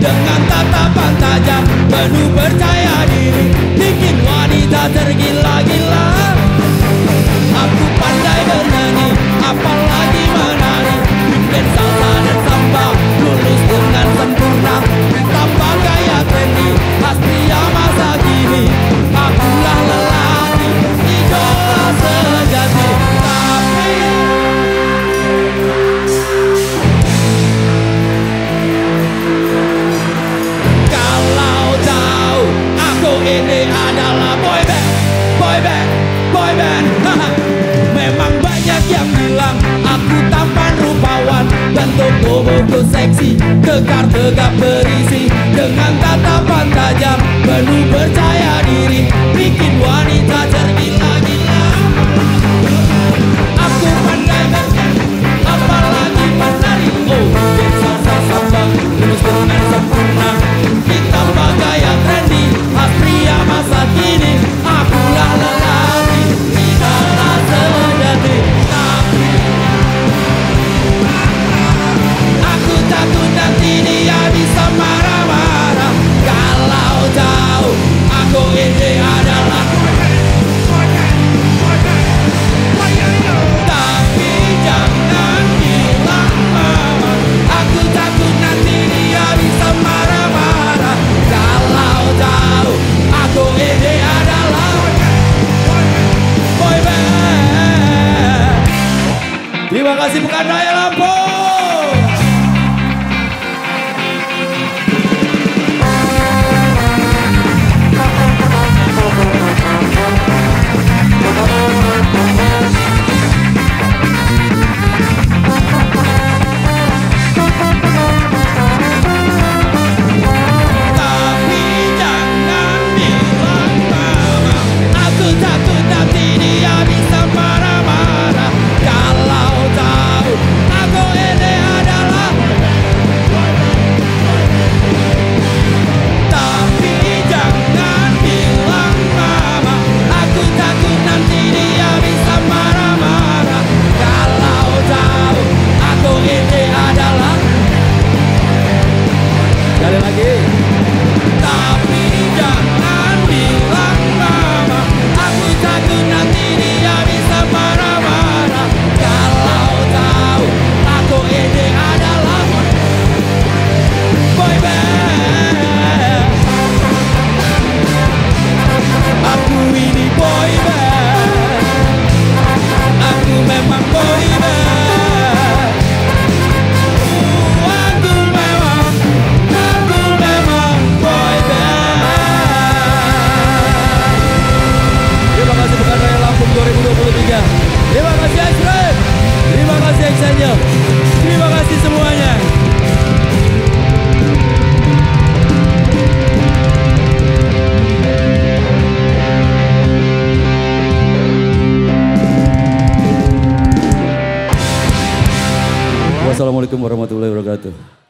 dengan tatapan tajam penuh percaya diri, bikin wanita tergila-gila. Aku pandai bernyanyi, apalagi menari, bikin salsa dan samba lulus dengan sempurna. Tanpa gaya trendy, khas pria masa kini. Akulah lelaki, idola sejati. Tapi kalau tahu aku ini adalah boy band, boy band, boy band. Memang banyak yang bilang aku tampan rupawan, bentuk tubuhku seksi, kekar tegap berisi, dengan tatapan tajam penuh percaya diri, bikin wanita tergila-gila. Aku pandai bernyanyi, apalagi menari, oh bikin salsa samba lulus dengan sempurna. Ditambah gaya trendy, khas pria masa kini. Akulah lelaki, idola sejati. Tapi aku takut nanti dia bisa marah-marah kalau tahu aku ini adalah. Tapi jangan bilang mama, aku takut nanti dia bisa marah-marah kalau tahu aku ini adalah boy band. Terima kasih Pekan Raya Lampung. Tapi jangan bilang mama, aku takut nanti dia bisa marah-marah kalau tahu aku ini adalah. Tapi jangan bilang mama, aku takut nanti dia bisa marah-marah kalau tahu aku ini adalah. Sekali lagi. Tapi jangan bilang mama, aku takut nanti dia bisa marah-marah kalau tahu aku ini adalah boy band. Aku ini boy band, aku memang boy band. Aku memang boy band. Terima kasih Pekan Raya Lampung 2023. Terima kasih Extreme. Terima kasih Exangel. Terima kasih semuanya. Wassalamualaikum warahmatullahi wabarakatuh.